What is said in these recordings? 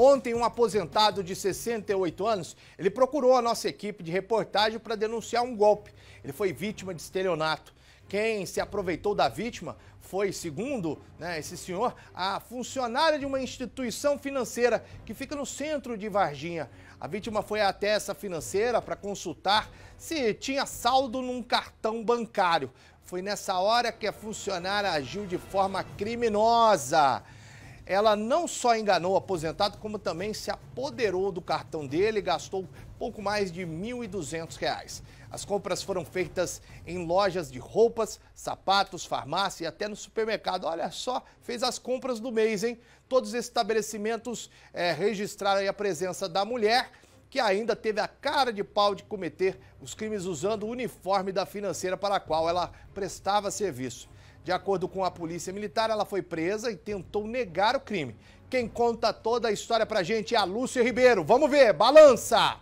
Ontem, um aposentado de 68 anos, ele procurou a nossa equipe de reportagem para denunciar um golpe. Ele foi vítima de estelionato. Quem se aproveitou da vítima foi, segundo esse senhor, a funcionária de uma instituição financeira que fica no centro de Varginha. A vítima foi até essa financeira para consultar se tinha saldo num cartão bancário. Foi nessa hora que a funcionária agiu de forma criminosa. Ela não só enganou o aposentado, como também se apoderou do cartão dele e gastou pouco mais de R$ 1.200. As compras foram feitas em lojas de roupas, sapatos, farmácia e até no supermercado. Olha só, fez as compras do mês, hein? Todos os estabelecimentos registraram aí a presença da mulher, que ainda teve a cara de pau de cometer os crimes usando o uniforme da financeira para a qual ela prestava serviço. De acordo com a polícia militar, ela foi presa e tentou negar o crime. Quem conta toda a história pra gente é a Lúcia Ribeiro. Vamos ver, balança!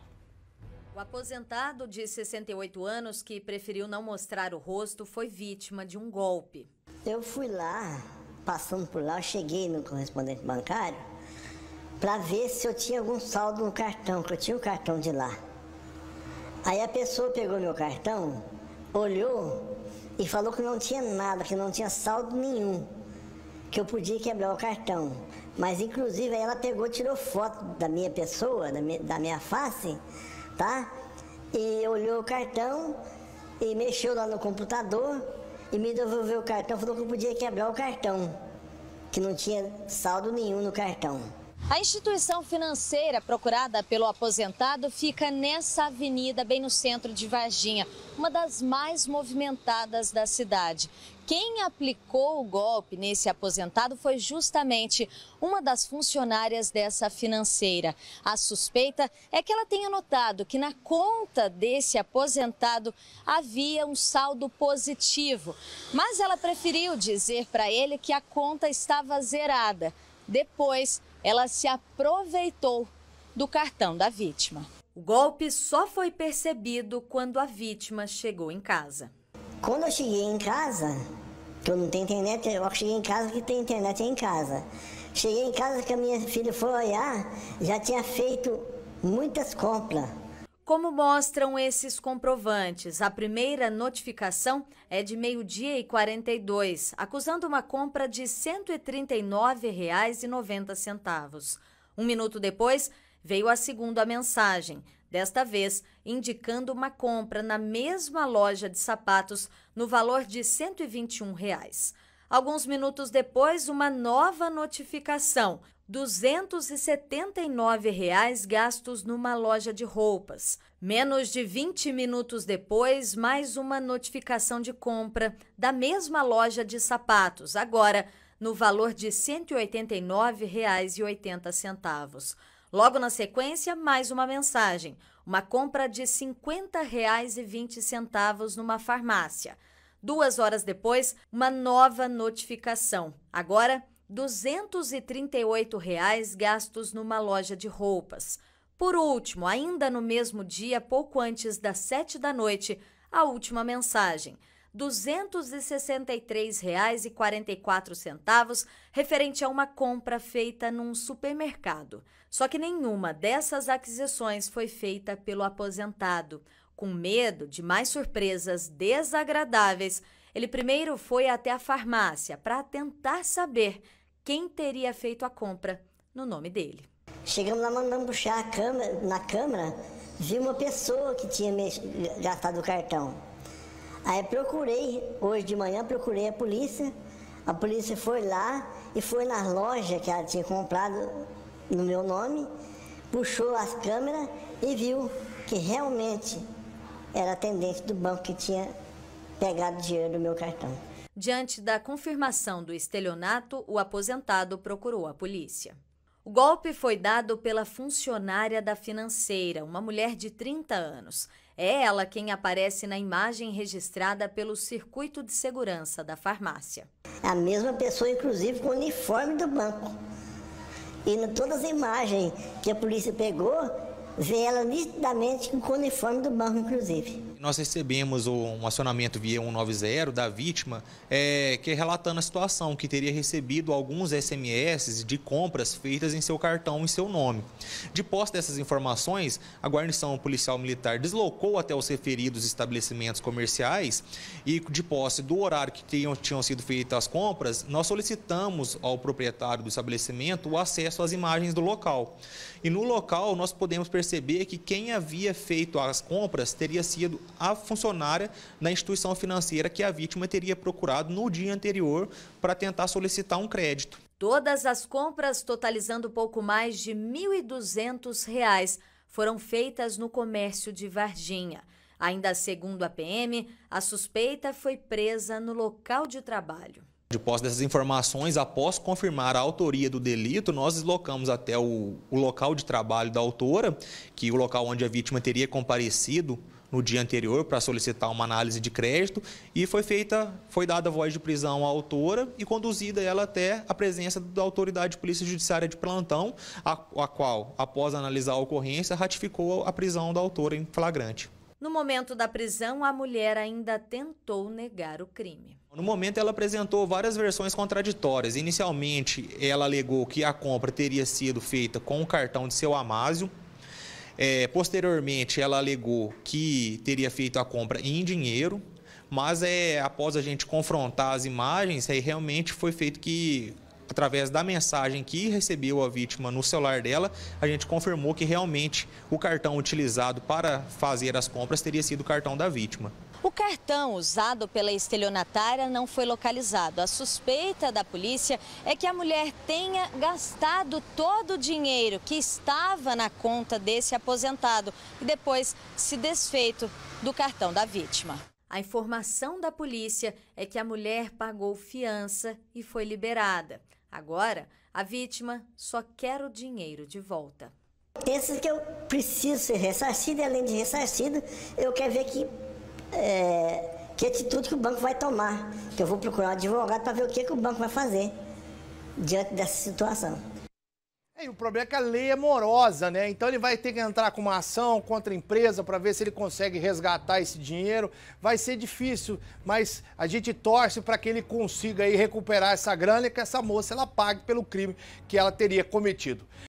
O aposentado de 68 anos que preferiu não mostrar o rosto foi vítima de um golpe. Eu fui lá, passando por lá, eu cheguei no correspondente bancário para ver se eu tinha algum saldo no cartão, que eu tinha o cartão de lá. Aí a pessoa pegou meu cartão, olhou e falou que não tinha nada, que não tinha saldo nenhum, que eu podia quebrar o cartão. Mas, inclusive, aí ela pegou, tirou foto da minha pessoa, da minha face, tá? E olhou o cartão e mexeu lá no computador e me devolveu o cartão, falou que eu podia quebrar o cartão, que não tinha saldo nenhum no cartão. A instituição financeira procurada pelo aposentado fica nessa avenida, bem no centro de Varginha, uma das mais movimentadas da cidade. Quem aplicou o golpe nesse aposentado foi justamente uma das funcionárias dessa financeira. A suspeita é que ela tenha notado que na conta desse aposentado havia um saldo positivo, mas ela preferiu dizer para ele que a conta estava zerada. Depois, ela se aproveitou do cartão da vítima. O golpe só foi percebido quando a vítima chegou em casa. Quando eu cheguei em casa, que eu não tenho internet, eu cheguei em casa que tem internet em casa. Cheguei em casa que a minha filha foi olhar, já tinha feito muitas compras. Como mostram esses comprovantes, a primeira notificação é de 12h42, acusando uma compra de R$ 139,90. Um minuto depois, veio a segunda mensagem, desta vez indicando uma compra na mesma loja de sapatos no valor de R$ 121. Alguns minutos depois, uma nova notificação, R$ 279 gastos numa loja de roupas. Menos de 20 minutos depois, mais uma notificação de compra da mesma loja de sapatos, agora no valor de R$ 189,80. Logo na sequência, mais uma mensagem, uma compra de R$ 50,20 numa farmácia. 2 horas depois, uma nova notificação, agora R$ 238 gastos numa loja de roupas. Por último, ainda no mesmo dia, pouco antes das 7 da noite, a última mensagem, R$ 263,44, referente a uma compra feita num supermercado. Só que nenhuma dessas aquisições foi feita pelo aposentado. Com medo de mais surpresas desagradáveis, ele primeiro foi até a farmácia para tentar saber quem teria feito a compra no nome dele. Chegamos lá, mandamos puxar na câmera, vi uma pessoa que tinha gastado o cartão. Aí hoje de manhã procurei a polícia foi lá e foi na loja que ela tinha comprado no meu nome, puxou as câmeras e viu que realmente era atendente do banco que tinha pegado dinheiro do meu cartão. Diante da confirmação do estelionato, o aposentado procurou a polícia. O golpe foi dado pela funcionária da financeira, uma mulher de 30 anos. É ela quem aparece na imagem registrada pelo circuito de segurança da farmácia. A mesma pessoa, inclusive, com o uniforme do banco. E em todas as imagens que a polícia pegou, vê ela nitidamente com o uniforme do banco, inclusive. Nós recebemos um acionamento via 190 da vítima, que relatando a situação, que teria recebido alguns SMS de compras feitas em seu cartão, em seu nome. De posse dessas informações, a guarnição policial militar deslocou até os referidos estabelecimentos comerciais e, de posse do horário que tinham sido feitas as compras, nós solicitamos ao proprietário do estabelecimento o acesso às imagens do local. E no local nós podemos perceber que quem havia feito as compras teria sido a funcionária da instituição financeira que a vítima teria procurado no dia anterior para tentar solicitar um crédito. Todas as compras, totalizando pouco mais de R$ 1.200, foram feitas no comércio de Varginha. Ainda segundo a PM, a suspeita foi presa no local de trabalho. De posse dessas informações, após confirmar a autoria do delito, nós deslocamos até o local de trabalho da autora, que é o local onde a vítima teria comparecido no dia anterior para solicitar uma análise de crédito, e foi dada voz de prisão à autora e conduzida ela até a presença da autoridade de polícia judiciária de plantão, a qual, após analisar a ocorrência, ratificou a prisão da autora em flagrante. No momento da prisão, a mulher ainda tentou negar o crime. No momento, ela apresentou várias versões contraditórias. Inicialmente, ela alegou que a compra teria sido feita com o cartão de seu Amásio. Posteriormente, ela alegou que teria feito a compra em dinheiro, mas após a gente confrontar as imagens, realmente foi feito que, através da mensagem que recebeu a vítima no celular dela, a gente confirmou que realmente o cartão utilizado para fazer as compras teria sido o cartão da vítima. O cartão usado pela estelionatária não foi localizado. A suspeita da polícia é que a mulher tenha gastado todo o dinheiro que estava na conta desse aposentado e depois se desfeito do cartão da vítima. A informação da polícia é que a mulher pagou fiança e foi liberada. Agora, a vítima só quer o dinheiro de volta. Penso que eu preciso ser ressarcido e, além de ressarcido, eu quero ver que atitude que o banco vai tomar. Que eu vou procurar um advogado para ver o que o banco vai fazer diante dessa situação. E o problema é que a lei é morosa, né? Então ele vai ter que entrar com uma ação contra a empresa para ver se ele consegue resgatar esse dinheiro. Vai ser difícil, mas a gente torce para que ele consiga aí recuperar essa grana e que essa moça ela pague pelo crime que ela teria cometido.